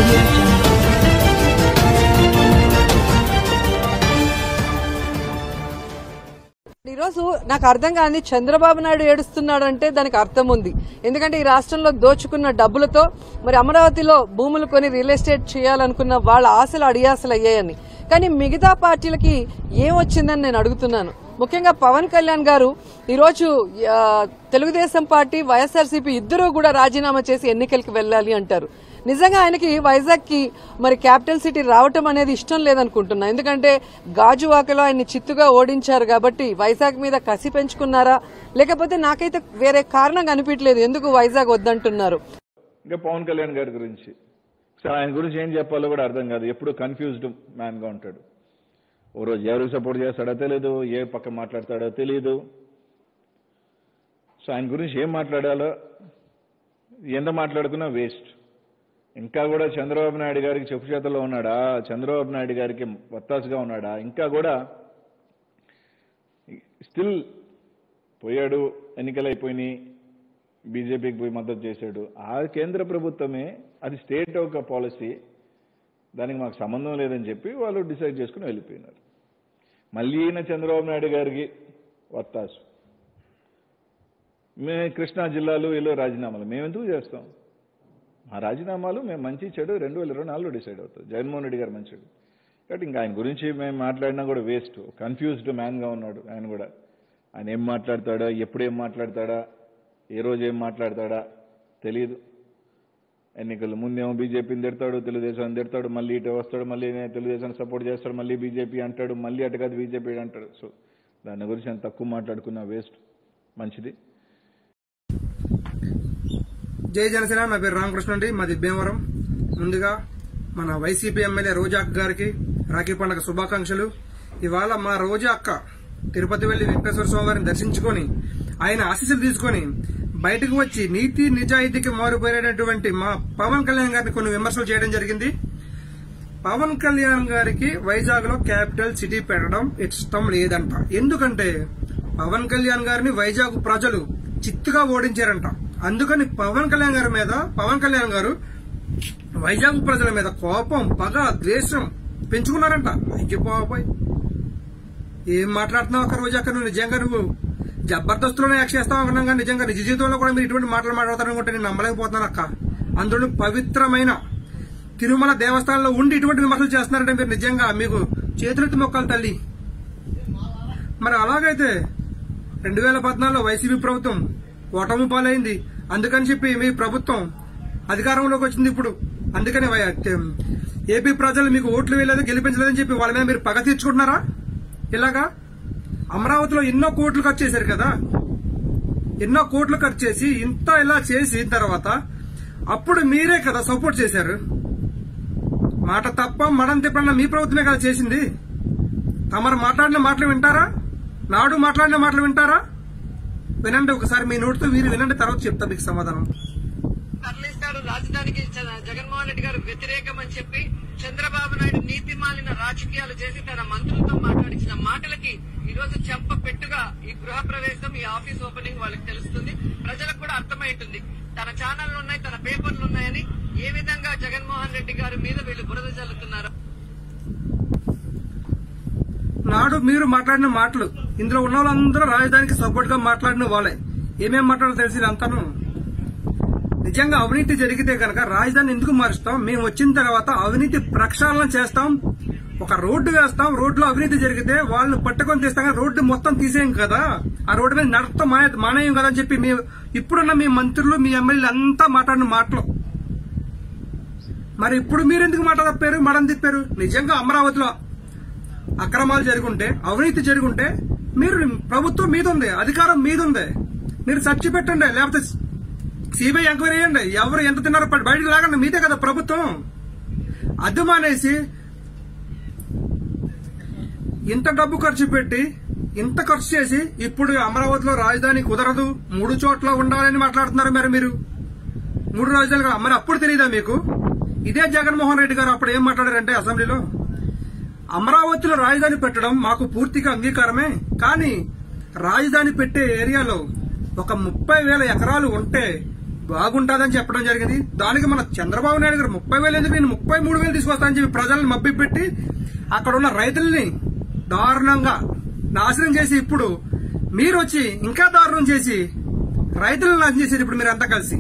audio jungle. ఈరోజు నాకు అర్థం కాని చంద్రబాబు నాయుడు ఏడుస్తున్నాడంటే దానికి అర్థం ఉంది. ఎందుకంటే ఈ రాష్ట్రంలో దోచుకున్న డబ్బులతో మరి అమరావతిలో భూములు కొని రియల్ ఎస్టేట్ చేయాలనుకున్న వాళ్ళ ఆశలు అడియాసలు అయ్యాయని. కానీ మిగతా పార్టీలకి ఏమొచ్చిందని నేను అడుగుతున్నాను. ముఖ్యంగా పవన్ కళ్యాణ్ గారు ఈరోజు తెలుగుదేశం పార్టీ వైఎస్ఆర్సీపీ ఇద్దరూ కూడా రాజీనామా చేసి ఎన్నికలకు వెళ్లాలి అంటారు. నిజంగా ఆయనకి వైజాగ్ కి మరి క్యాపిటల్ సిటీ రావటం అనేది ఇష్టం లేదనుకుంటున్నా. ఎందుకంటే గాజువాకలో ఆయన్ని చిత్తుగా ఓడించారు కాబట్టి వైజాగ్ మీద కసి పెంచుకున్నారా, లేకపోతే నాకైతే వేరే కారణం కనిపించలేదు ఎందుకు వైజాగ్ వద్దంటున్నారు. ఇంకా పవన్ కళ్యాణ్ గారి గురించి ఆయన గురించి ఏం చెప్పాలో కూడా అర్థం కాదు. ఎప్పుడు కన్ఫ్యూజ్డ్ మ్యాన్ గా ఉంటాడు. ఓ రోజు ఎవరికి సపోర్ట్ చేస్తాడో తెలియదు, ఏ పక్క మాట్లాడతాడో తెలియదు. సో ఆయన గురించి ఏం మాట్లాడాలో ఎంత మాట్లాడుకున్నా వేస్ట్. ఇంకా కూడా చంద్రబాబు నాయుడు గారికి చెప్పు చేతల్లో ఉన్నాడా, చంద్రబాబు నాయుడు గారికి వత్తాసుగా ఉన్నాడా, ఇంకా కూడా స్టిల్ పోయాడు, ఎన్నికలైపోయినాయి, బీజేపీకి పోయి మద్దతు చేశాడు. ఆ కేంద్ర ప్రభుత్వమే అది స్టేట్ ఒక పాలసీ, దానికి మాకు సంబంధం లేదని చెప్పి వాళ్ళు డిసైడ్ చేసుకుని వెళ్ళిపోయినారు. మళ్ళీ ఈయన చంద్రబాబు నాయుడు గారికి వత్తాసు. మేము కృష్ణా జిల్లాలో వీళ్ళు రాజీనామాలు మేము ఎందుకు చేస్తాం? ఆ రాజీనామాలు మేము మంచి చెడు 2024లో డిసైడ్ అవుతుంది. జగన్మోహన్ రెడ్డి గారు మంచిడు కాబట్టి ఇంకా ఆయన గురించి మేము మాట్లాడినా కూడా వేస్ట్. కన్ఫ్యూజ్డ్ మ్యాన్గా ఉన్నాడు ఆయన కూడా. ఆయన ఏం మాట్లాడతాడా, ఎప్పుడేం మాట్లాడతాడా, ఏ రోజు ఏం మాట్లాడతాడా తెలియదు. ఎన్నికలు ముందేమో బీజేపీని తిడతాడు, తెలుగుదేశాన్ని తిడతాడు, మళ్ళీ ఇటు వస్తాడు, మళ్ళీ తెలుగుదేశాన్ని సపోర్ట్ చేస్తాడు, మళ్ళీ బీజేపీ అంటాడు, మళ్ళీ అటు కాదు బీజేపీ అంటాడు. సో దాని గురించి నేను తక్కువ మాట్లాడుకున్నా వేస్ట్. మంచిది. జై జనసేన. నా పేరు రామకృష్ణ అండి, మాది భీమవరం. ముందుగా మన వైసీపీ ఎమ్మెల్యే రోజా అక్క గారికి రాఖీ పండుగ శుభాకాంక్షలు. ఇవాళ మా రోజా అక్క తిరుపతి వెళ్లి వెంకటేశ్వర స్వామి వారిని దర్శించుకొని ఆయన ఆశీస్సులు తీసుకొని బయటకు వచ్చి నీతి నిజాయితీకి మారుపోయినటువంటి మా పవన్ కళ్యాణ్ గారిని కొన్ని విమర్శలు చేయడం జరిగింది. పవన్ కళ్యాణ్ గారికి వైజాగ్ లో క్యాపిటల్ సిటీ పెట్టడం ఇష్టం లేదంట. ఎందుకంటే పవన్ కళ్యాణ్ గారిని వైజాగ్ ప్రజలు చిత్తుగా ఓడించారంట. అందుకని పవన్ కళ్యాణ్ గారి మీద పవన్ కళ్యాణ్ గారు వైజాగ్ ప్రజల మీద కోపం, పగ, ద్వేషం పెంచుకున్నారంట. అయ్యో బాబాయ్, ఏం మాట్లాడుతున్నావు అక్క రోజు? అక్కడ నువ్వు నిజంగా నువ్వు జబర్దస్తులోనే యాక్ట్ చేస్తావు అనుకున్నాం, కానీ నిజంగా నిజ జీవితంలో కూడా మీరు ఇటువంటి మాటలు మాట్లాడతారనుకుంటే నేను నమ్మలేకపోతున్నాను అక్క. అందులో పవిత్రమైన తిరుమల దేవస్థానంలో ఉండి ఇటువంటి విమర్శలు చేస్తున్నారంటే మీరు నిజంగా మీకు చేతులెత్తి మొక్కలు తల్లి. మరి అలాగైతే 2014లో వైసీపీ ప్రభుత్వం ఓటమి పాలైంది. అందుకని చెప్పి మీ ప్రభుత్వం అధికారంలోకి వచ్చింది ఇప్పుడు. అందుకని ఏపీ ప్రజలు మీకు ఓట్లు వేయలేదు, గెలిపించలేదని చెప్పి వాళ్ళ మీద మీరు పగ తీర్చుకుంటున్నారా? ఇలాగా అమరావతిలో ఎన్నో కోట్లు ఖర్చు చేశారు కదా, ఎన్నో కోట్లు ఖర్చు చేసి ఇంత ఇలా చేసిన తర్వాత అప్పుడు మీరే కదా సపోర్ట్ చేశారు. మాట తప్ప మడం తిప్పన్న మీ ప్రభుత్వమే కదా చేసింది. తమరు మాట్లాడిన మాటలు వింటారా? నాడు మాట్లాడిన మాటలు వింటారా? వినండి ఒకసారి, మీ నోటితో మీరు వినండి, తర్వాత చెప్తా మీకు సమాధానం. తరలిస్తారు రాజధానికి జగన్మోహన్ రెడ్డి గారు వ్యతిరేకమని చెప్పి చంద్రబాబు నాయుడు నీతి మాలిన రాజకీయాలు చేసి తన మంత్రులతో మాట్లాడించిన మాటలకి ఈ రోజు చెంప పెట్టుగా ఈ గృహ ప్రవేశం, ఈ ఆఫీస్ ఓపెనింగ్ వాళ్ళకి తెలుస్తుంది, ప్రజలకు కూడా అర్థమైంటుంది. తన ఛానళ్లు ఉన్నాయి, తన పేపర్లు ఉన్నాయని ఏ విధంగా జగన్మోహన్ రెడ్డి గారి మీద వీళ్ళు బురద చల్లుతున్నారు. నాడు మీరు మాట్లాడిన మాటలు, ఇందులో ఉన్న వాళ్ళందరూ రాజధానికి సపోర్ట్ గా మాట్లాడిన వాళ్ళే. ఏమేం మాట్లాడాలో తెలిసి అంతాను. నిజంగా అవినీతి జరిగితే కనుక రాజధాని ఎందుకు మారుస్తాం? మేము వచ్చిన తర్వాత అవినీతి ప్రక్షాళన చేస్తాం, ఒక రోడ్డు వేస్తాం. రోడ్లో అవినీతి జరిగితే వాళ్ళని పట్టుకొని తీస్తాం, రోడ్డు మొత్తం తీసేయం కదా, ఆ రోడ్డు మీద నడపతో మానేయం కదా అని చెప్పి ఇప్పుడున్న మీ మంత్రులు, మీ ఎమ్మెల్యేలు అంతా మాట్లాడిన మాటలు. మరి ఇప్పుడు మీరు ఎందుకు మాట తప్పారు, మడం తిప్పారు? నిజంగా అమరావతిలో అక్రమాలు జరుగుంటే, అవినీతి జరుగుంటే మీరు ప్రభుత్వం మీద ఉంది, అధికారం మీద ఉంది, మీరు చర్చ పెట్టండి, లేకపోతే సిబిఐ ఎంక్వైరీ చేయండి. ఎవరు ఎంత తిన్నారో బయటకు లాగండి, మీదే కదా ప్రభుత్వం. అది మానేసి ఇంత డబ్బు ఖర్చు పెట్టి ఇంత ఖర్చు చేసి ఇప్పుడు అమరావతిలో రాజధాని కుదరదు, 3 చోట్ల ఉండాలని మాట్లాడుతున్నారు. మరి మీరు 3 రాజధానులు మరి అప్పుడు తెలియదా మీకు? ఇదే జగన్మోహన్ రెడ్డి గారు అప్పుడు ఏం మాట్లాడారంటే అసెంబ్లీలో, అమరావతిలో రాజధాని పెట్టడం మాకు పూర్తిగా అంగీకారమే, కానీ రాజధాని పెట్టే ఏరియాలో ఒక 30,000 ఎకరాలు ఉంటే బాగుంటుందని చెప్పడం జరిగింది. దానికి మన చంద్రబాబు నాయుడు గారు 30,000 ఎందుకు నేను 33,000 తీసుకొస్తానని చెప్పి ప్రజలను మభ్యపెట్టి అక్కడ ఉన్న రైతుల్ని దారుణంగా నాశనం చేసి ఇప్పుడు మీరు వచ్చి ఇంకా దారుణం చేసి రైతులను నాశనం చేశారు. ఇప్పుడు మీరంతా కలిసి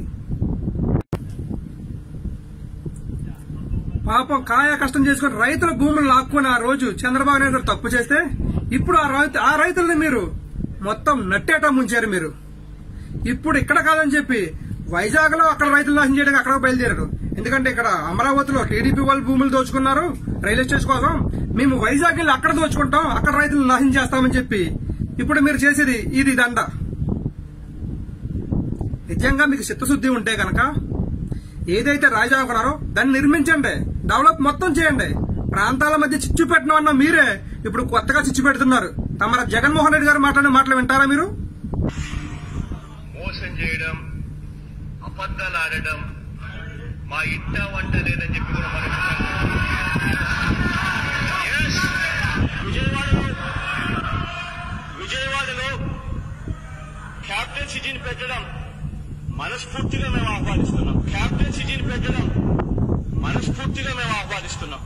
పాపం కాయ కష్టం చేసుకుని రైతుల భూములు లాక్కుని ఆ రోజు చంద్రబాబు నాయుడు గారు తప్పు చేస్తే ఇప్పుడు ఆ రైతుల్ని మీరు మొత్తం నట్టేట ముంచారు. మీరు ఇప్పుడు ఇక్కడ కాదని చెప్పి వైజాగ్ లో అక్కడ రైతులు నాశనం చేయడానికి అక్కడ బయలుదేరారు. ఎందుకంటే ఇక్కడ అమరావతిలో టీడీపీ వాళ్ళు భూములు దోచుకున్నారు రైల్వే స్టేషన్ కోసం, మేము వైజాగ్ వెళ్ళి అక్కడ దోచుకుంటాం, అక్కడ రైతులు నాశనం చేస్తామని చెప్పి ఇప్పుడు మీరు చేసేది ఇది దండ. నిజంగా మీకు చిత్తశుద్ధి ఉంటే కనుక ఏదైతే రాజధాని అనుకున్నారో దాన్ని నిర్మించండి, డెవలప్ మొత్తం చేయండి. ప్రాంతాల మధ్య చిచ్చు పెట్టిన అన్న మీరే ఇప్పుడు కొత్తగా చిచ్చు పెడుతున్నారు. తమ జగన్మోహన్ రెడ్డి గారు మాట్లాడిన మాటలు వింటారా మీరు? మోసం చేయడం, అబద్దాలు ఆడడం, మా ఇంట వంట లేదని చెప్పి కూడా విజయవాడలో క్యాపిటల్ సిటీని పెట్టడం మనస్ఫూర్తిగా మేము ఆహ్వానిస్తున్నాం. క్యాపిటల్ సిటీని పెట్టడం మనస్ఫూర్తిగా మేము ఆహ్వానిస్తున్నాం.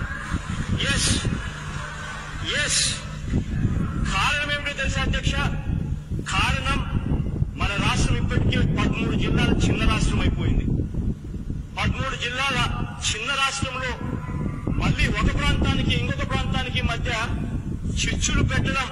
ఎస్ కారణం ఏమిటో తెలుసా అధ్యక్ష? కారణం మన రాష్ట్రం ఇప్పటికే 13 జిల్లాల చిన్న రాష్ట్రం అయిపోయింది. 13 జిల్లాల చిన్న రాష్ట్రంలో మళ్ళీ ఒక ప్రాంతానికి ఇంకొక ప్రాంతానికి మధ్య చిచ్చులు పెట్టడం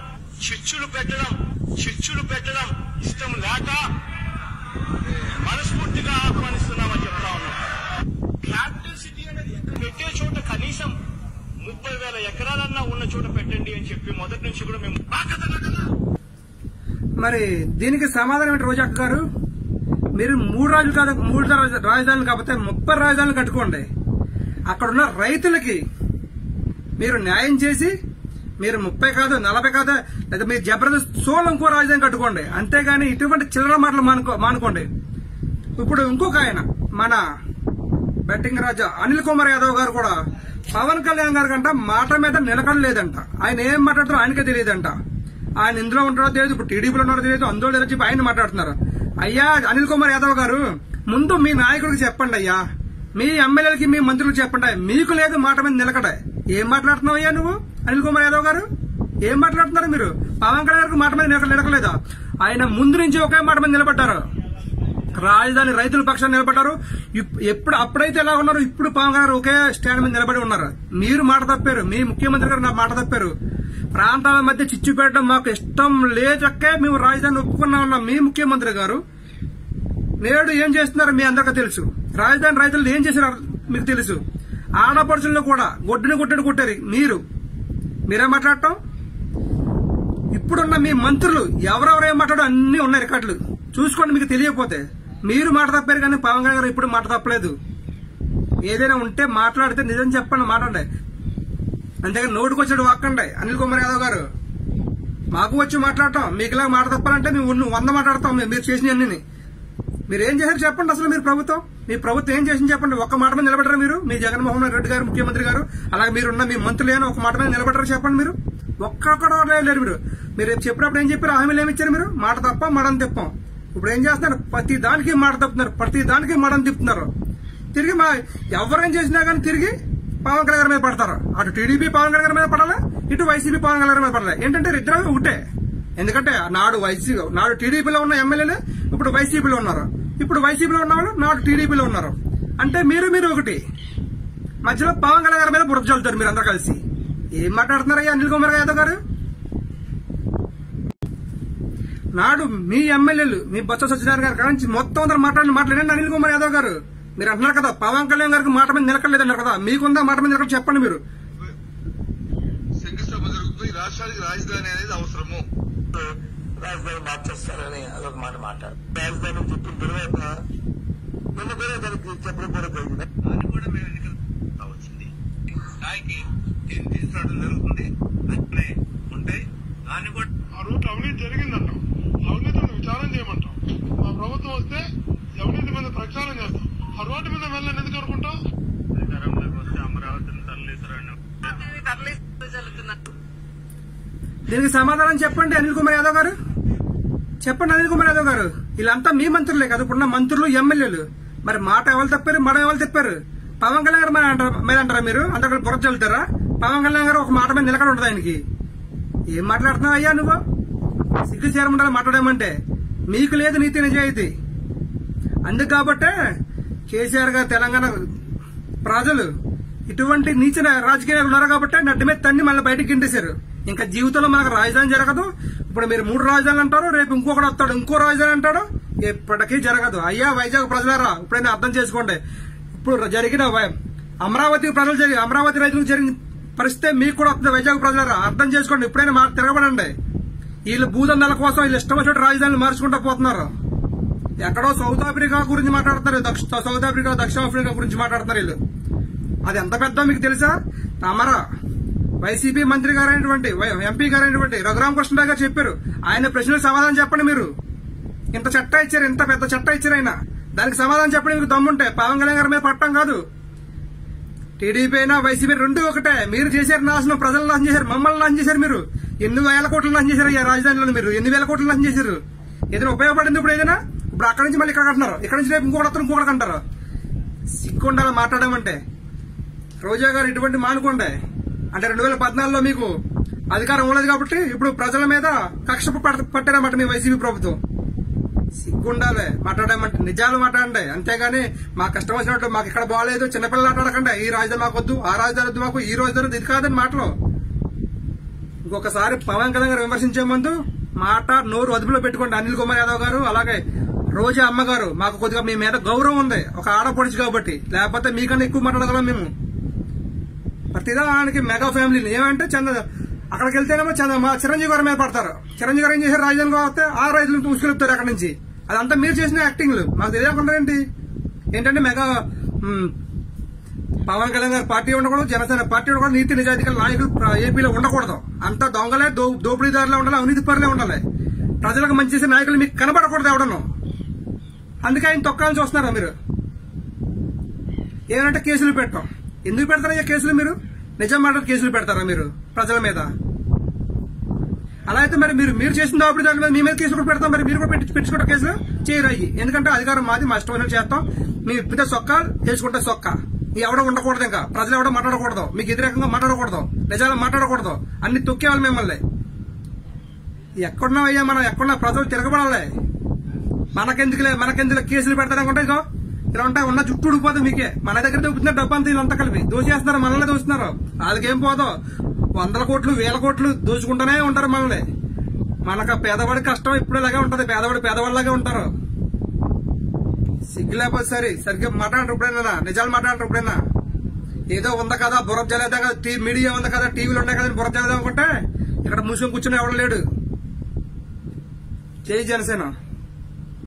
ఇష్టం లేక మనస్ఫూర్తిగా ఆహ్వానిస్తున్నామని చెప్తా ఉన్నాం. క్యాపిటల్ సిటీ అనేది పెట్టే చోట కనీసం 30,000 ఎకరాలన్నా ఉన్న చోట పెట్టండి అని చెప్పి మొదటి నుంచి కూడా మేము. మరి దీనికి సమాధానం ఏంటి రోజా గారు? మీరు 3 రాజధానులు కాకపోతే 30 రాజధానులు కట్టుకోండి. అక్కడున్న రైతులకి మీరు న్యాయం చేసి మీరు 30 కాదు 40 కాదు లేదా మీరు జబర్దస్త్ సోల్ ఇంకో రాజధాని కట్టుకోండి. అంతేగాని ఇటువంటి చిల్లర మాటలు మానుకోండి. ఇప్పుడు ఇంకొక ఆయన మన బెట్టింగ్ రాజా అనిల్ కుమార్ యాదవ్ గారు కూడా పవన్ కళ్యాణ్ గారి కంట మాట మీద నిలకడలేదంట. ఆయన ఏం మాట్లాడుతారో ఆయనకే తెలియదంట. ఆయన ఇందులో ఉంటారో తెలియదు, ఇప్పుడు టీడీపీలో ఉన్నారో తెలియదు, అందులో తెలియదు చెప్పి ఆయన మాట్లాడుతున్నారు. అయ్యా అనిల్ కుమార్ యాదవ్ గారు, ముందు మీ నాయకుడికి చెప్పండి అయ్యా, మీ ఎమ్మెల్యేలకి మీ మంత్రులకు చెప్పండి. మీకు లేదు మాట మీద నిలకడ. ఏం మాట్లాడుతున్నావు అయ్యా నువ్వు అనిల్ కుమార్ యాదవ్ గారు? ఏం మాట్లాడుతున్నారు మీరు? పవన్ కళ్యాణ్ గారికి మాట మీద నిలకలేదా? ఆయన ముందు నుంచి ఒకే మాట మీద నిలబడ్డారు. రాజధాని రైతుల పక్షాన్ని నిలబడ్డారు. అప్పుడైతే ఎలా ఉన్నారు, ఇప్పుడు పవన్ కళ్యాణ్ ఒకే స్టాండ్ మీద నిలబడి ఉన్నారు. మీరు మాట తప్పారు, మీ ముఖ్యమంత్రి గారు నా మాట తప్పారు. ప్రాంతాల మధ్య చిచ్చు పెట్టడం మాకు ఇష్టం లేచక్కే మేము రాజధాని ఒప్పుకున్నామన్న మీ ముఖ్యమంత్రి గారు నేడు ఏం చేస్తున్నారు మీ అందరికీ తెలుసు. రాజధాని రైతులు ఏం చేశారు మీకు తెలుసు. ఆడపడుచులను కూడా గొడ్డుని కొట్టారు. మీరేం మాట్లాడటం? ఇప్పుడున్న మీ మంత్రులు ఎవరెవరు ఏం మాట్లాడో అన్ని ఉన్నాయి రికార్డులు చూసుకోండి. మీకు తెలియకపోతే మీరు మాట తప్పారు, కానీ పవన్ కళ్యాణ్ గారు ఇప్పుడు మాట తప్పలేదు. ఏదైనా ఉంటే మాట్లాడితే నిజం చెప్పండి, మాట్లాడండి. అంతేగాని నోటికి వచ్చాడు వాక్కండి. అనిల్ కుమార్ యాదవ్ గారు, మాకు వచ్చి మాట్లాడటం, మీకు ఇలా మాట తప్పాలంటే మేము 100 మాట్లాడతాం. మీరు చేసిన అన్ని మీరు ఏం చేశారు చెప్పండి. అసలు మీ ప్రభుత్వం ఏం చేసింది చెప్పండి. ఒక్క మాట మీద నిలబడరా మీరు? మీ జగన్మోహన్ రెడ్డి గారు ముఖ్యమంత్రి గారు, అలాగే మీరున్న మీ మంత్రులు ఏమైనా ఒక మాట మీద నిలబడరా చెప్పండి. మీరు ఒక్కడో లేరు. మీరు చెప్పినప్పుడు ఏం చెప్పారు? హామీలు ఏమి ఇచ్చారు? మీరు మాట తప్ప మడం తిప్పాం. ఇప్పుడు ఏం చేస్తున్నారు? ప్రతి దానికి మాట తప్పుతున్నారు, ప్రతి దానికి మడం తిప్పుతున్నారు. తిరిగి ఎవరేం చేసినా కానీ తిరిగి పవన్ కళ్యాణ్ మీద పడతారు. అటు టీడీపీ పవన్ కళ్యాణ్ మీద పడాలా, ఇటు వైసీపీ పవన్ కళ్యాణ్ మీద పడాలి. ఏంటంటే ఇద్దరు ఒకటే. ఎందుకంటే నాడు టీడీపీలో ఉన్న ఎమ్మెల్యేలు ఇప్పుడు వైసీపీలో ఉన్నారు, ఇప్పుడు వైసీపీలో ఉన్నవాళ్ళు నాడు టీడీపీలో ఉన్నారు. అంటే మీరు ఒకటి. మధ్యలో పవన్ కళ్యాణ్ మీద బురద చల్లుతారు మీరు అందరూ కలిసి. ఏం మాట్లాడుతున్నారయ్యా అనిల్ కుమార్ యాదవ్ గారు? నాడు మీ ఎమ్మెల్యేలు, మీ బొత్స సత్యనారాయణ గారి కానించి మొత్తం అందరూ మాట్లాడండి అనిల్ కుమార్ యాదవ్ గారు. మీరు అంటున్నారు కదా పవన్ కళ్యాణ్ గారికి మాట మీద నిలకలేదన్నారు కదా, మీకుందా మాట మీద నిలకడ చెప్పండి. మీరు శంకుస్థాపన జరుగుతుంది. రాష్ట్రానికి రాజధాని అనేది అవసరము. రాజధాని మార్చేస్తారని అదొక మాట మాట్లాడు. రాజధాని చెప్పిన తర్వాత నిన్న కూడా దానికి చెప్పడం కూడా జరిగింది. దాన్ని కూడా మేము ఎన్నికలు వచ్చింది స్థాయికి తీసుకురావడం జరుగుతుంది. అట్లే ఉంటే దాన్ని కూడా ఆ రూట్ అవినీతి జరిగిందంటాం, అవినీతిని విచారం చేయమంటాం. మా ప్రభుత్వం వస్తే అవినీతి మీద ప్రచారం చేస్తాం. ఆ రోడ్డు మీద వెళ్ళని ఎందుకు అనుకుంటాం? అధికారంలోకి వస్తే అమరావతిని తరలిస్తారని దీనికి సమాధానం చెప్పండి అనిల్ కుమార్ యాదవ్ గారు. చెప్పండి అనిల్ కుమార్ యాదవ్ గారు, వీళ్ళంతా మీ మంత్రులే కదా, ఇప్పుడున్న మంత్రులు ఎమ్మెల్యేలు. మరి మాట ఎవరు తప్పారు, మడ ఎవరు చెప్పారు? పవన్ కళ్యాణ్ గారు మీద అంటారా మీరు? అంతక్కడ బుర్ర చల్లుతారా? పవన్ కళ్యాణ్ గారు ఒక మాట మీద నిలకడ ఉంటుంది ఆయనకి. ఏం మాట్లాడుతున్నావు అయ్యా నువ్వు? సిగ్గు చేరమంటారా మాట్లాడేమంటే? మీకు లేదు నీతి నిజాయితీ. అందుకు కాబట్టే కేసీఆర్ గారు తెలంగాణ ప్రజలు ఇటువంటి నీచ రాజకీయాలు ఉన్నారు కాబట్టి నడ్డి మీద తన్ని మళ్ళీ బయటకు గింటేశారు. ఇంకా జీవితంలో మనకు రాజధాని జరగదు. ఇప్పుడు మీరు 3 రాజధానులు అంటారు, రేపు ఇంకొకటి వస్తాడు ఇంకో రాజధాని అంటాడు, ఎప్పటికీ జరగదు. అయ్యా వైజాగ్ ప్రజలారా, ఇప్పుడైనా అర్థం చేసుకోండి. ఇప్పుడు జరిగిన అమరావతి రైతులకు జరిగిన పరిస్థితి మీకు కూడా వస్తుంది. వైజాగ్ ప్రజలారా అర్థం చేసుకోండి. ఇప్పుడైనా తిరగబడండి. వీళ్ళు భూదందాల కోసం వీళ్ళు ఇష్టం వచ్చినట్టు రాజధానులు మార్చుకుంటూ పోతున్నారు. ఎక్కడో సౌత్ ఆఫ్రికా గురించి మాట్లాడుతున్నారు, సౌత్ ఆఫ్రికా దక్షిణ ఆఫ్రికా గురించి మాట్లాడుతున్నారు వీళ్ళు. అది ఎంత పెద్ద మీకు తెలుసా? అమరా వైసీపీ మంత్రి గారైనటువంటి ఎంపీ గారైనటువంటి రఘురామకృష్ణరావు గారు చెప్పారు. ఆయన ప్రశ్నలకు సమాధానం చెప్పండి. మీరు ఇంత చట్టం ఇచ్చారు, ఇంత పెద్ద చట్టం ఇచ్చారు ఆయన, దానికి సమాధానం చెప్పండి మీకు దమ్ముంటే. పవన్ కళ్యాణ్ గారి మీద పట్టం కాదు. టీడీపీ అయినా వైసీపీ రెండు ఒకటే. మీరు చేశారు నాశనం, ప్రజలను నాశనం చేశారు, మమ్మల్ని నాశనం చేశారు. మీరు ఎన్ని వేల కోట్లు నాశనం చేశారు ఈ రాజధానిలో. మీరు ఎన్ని వేల కోట్లు నాశనం చేశారు. ఏదైనా ఉపయోగపడింది ఇప్పుడు? ఏదైనా ఇప్పుడు అక్కడి నుంచి మళ్ళీ ఇక్కడ అంటున్నారు, ఇక్కడ నుంచి రేపు ఇంకొకటి అంటారు. సిగ్గుండాలి మాట్లాడమంటే. రోజా గారు ఇటువంటి మానుకోండి. అంటే 2014లో మీకు అధికారం ఉండదు కాబట్టి ఇప్పుడు ప్రజల మీద కక్ష పట్టారన్నమాట మీ వైసీపీ ప్రభుత్వం. సిగ్గుండాలి మాట్లాడమంటే. నిజాలు మాట్లాడండి, అంతేగాని మాకు కష్టం వచ్చినట్టు మాకు ఇక్కడ బాగాలేదు చిన్నపిల్లలు ఆటాడకండి. ఈ రాజధాని మాకు వద్దు, ఆ రాజధాని వద్దు మాకు, ఈ రాజధాని ఇది కాదని మాటలు. ఇంకొకసారి పవన్ కళ్యాణ్ గారు విమర్శించే ముందు మాట నోరు అదుపులో పెట్టుకోండి. అనిల్ కుమార్ యాదవ్ గారు, అలాగే రోజా అమ్మగారు, మాకు కొద్దిగా మీ మీద గౌరవం ఉంది ఒక ఆడపడుచు కాబట్టి, లేకపోతే మీకన్నా ఎక్కువ మాట్లాడగలం మేము. ప్రతిదానికి మెగా ఫ్యామిలీ ఏమంటే అక్కడికి వెళ్తేనేమో మా చిరంజీవి గారి మీద పడతారు. చిరంజీవి గారు ఏం చేశారు? రాజధాని వస్తే ఆ రైతులను తీసుకెళ్తారు అక్కడి నుంచి. అదంతా మీరు చేసిన యాక్టింగ్లు మాకు తెలియకుండా ఏంటంటే మెగా పవన్ కళ్యాణ్ గారి పార్టీ ఉండకూడదు, జనసేన పార్టీ ఉండకూడదు, నీతి నిజాయితీ నాయకులు ఏపీలో ఉండకూడదు. అంతా దొంగలే, దోపిడీదారులే ఉండాలి, అవినీతి పరులే ఉండాలి. ప్రజలకు మంచి చేసే నాయకులు మీకు కనబడకూడదు ఎవడను. అందుకే ఆయన తొక్కాలని చూస్తున్నారా మీరు? ఏమంటే కేసులు పెట్టాం. ఎందుకు పెడతారా కేసులు? మీరు నిజం మాట్లాడి కేసులు పెడతారా మీరు ప్రజల మీద? అలా అయితే మరి మీరు చేసిన దోపిడీ దాని మీద మీ మీద కేసులు కూడా పెడతాం. మరి మీరు కూడా పెట్టుకుంటే కేసులు చేయరు అయ్యి. ఎందుకంటే అధికారం మాది, మా ఇష్టం చేస్తాం. మీ ఇప్పితే సొక్క, చేసుకుంటే సొక్క. ఎవడో ఉండకూడదు, ఇంకా ప్రజలు ఎవడో మాట్లాడకూడదు, మీకు వ్యతిరేకంగా మాట్లాడకూడదు, నిజాలు మాట్లాడకూడదు, అన్ని తొక్కేవాళ్ళు మిమ్మల్ని. ఎక్కడున్నావయ్యా మనం? ఎక్కడున్నా ప్రజలు తిరగబడాలి. మనకెందుకు కేసులు పెడతారనుకుంటే ఇదో ఇలా ఉంటాయి, ఉన్న జుట్టు ఉడిపోదు మీకే. మన దగ్గర దొబ్బుతున్నారు డబ్బు అంతా, వీళ్ళంతా కలిపి దోచేస్తున్నారు, మనల్ని దోస్తున్నారు. వాళ్ళకేం పోదో 100 కోట్లు 1000 కోట్లు దోచుకుంటూనే ఉంటారు మనల్ని. మనకు పేదవాడి కష్టం ఇప్పుడు ఇలాగే ఉంటది. పేదవాడిలాగే ఉంటారు. సిగ్గు లేకపోతే సరిగ్గా మాట్లాడరు ఎప్పుడైనా, నిజాలు మాట్లాడరు ఎప్పుడైనా. ఏదో ఉందా కదా బుర్ర జలేదా కదా, మీడియా ఉంది కదా, టీవీలు ఉన్నాయి కదా బుర్ర జలేదా అనుకుంటే ఇక్కడ మూసుకొని కూర్చుని ఎవడం లేడు. జై జనసేన.